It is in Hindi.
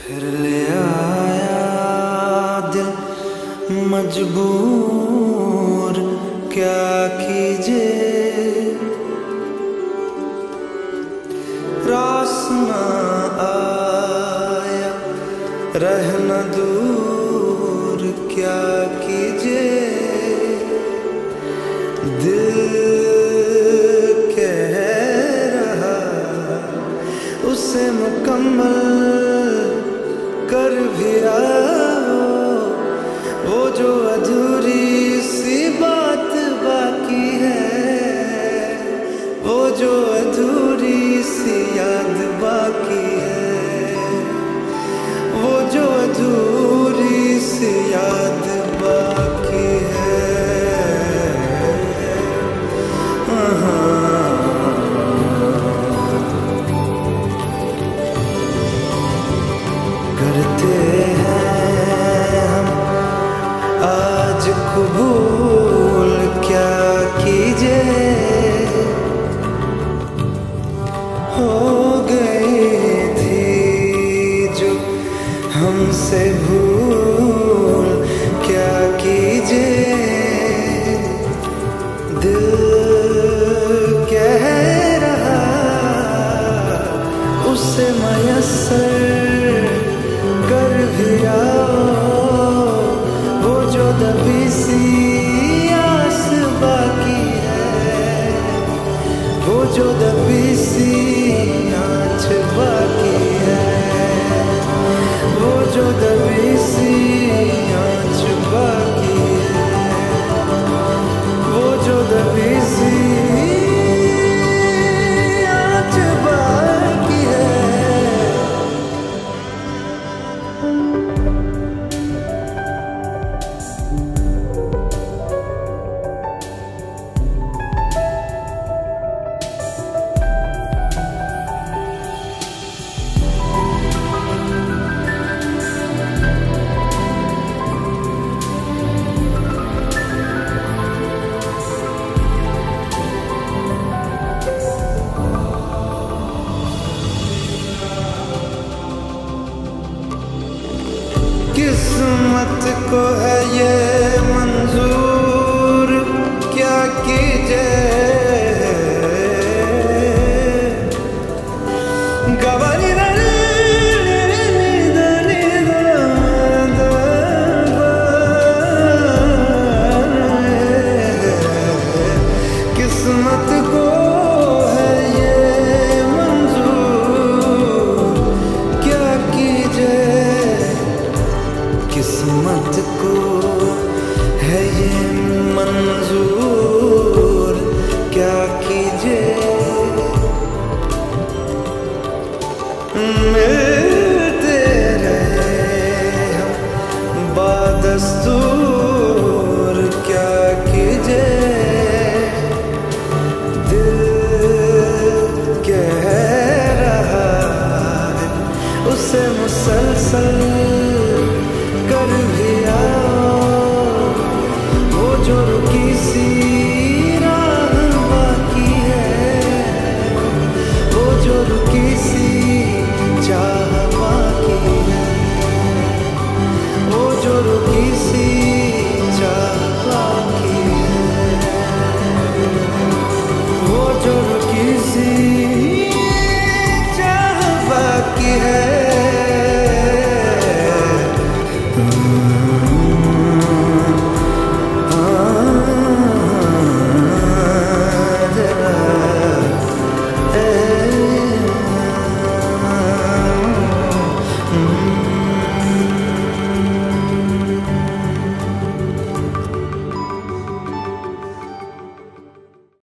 फिर ले आया दिल मजबूर क्या कीजिए, रास ना आया रहना दूर क्या कीजिए। दिल कह रहा उसे मुकम्मल कर भी आओ, वो जो अधूरी सी बात बाकी है, वो जो अधूरी सी याद बाकी है, वो जो अधूरी सी याद बाकी है। करते हैं हम आज कबूल क्या कीजिए, हो गई थी जो हमसे भूल क्या कीजिए। दिल कह रहा उसे मयस्सर कर भी आओ, वो जो दबी सी आस बाकी है, वो जो दबी सी आँच बाकी है, वो जो दबी सी आँच बाकी है, वो जो दबी सी आँच बाकी है। किस्मत को है ये मंजूर क्या कीजिए, गवानी किस्मत को है ये मंजूर क्या कीजिए, किस्मत को है ये मंजूर क्या कीजिए। मिलते रहे हम बादस्तूर क्या कीजिए। दिल कह रहा है उसे मुसलसल कर भी आओ, वो जो रुकी सी